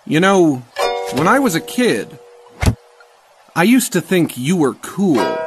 You know, when I was a kid, I used to think you were cool.